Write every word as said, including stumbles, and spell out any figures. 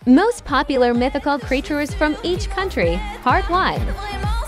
Most popular mythical creatures from each country. Part one.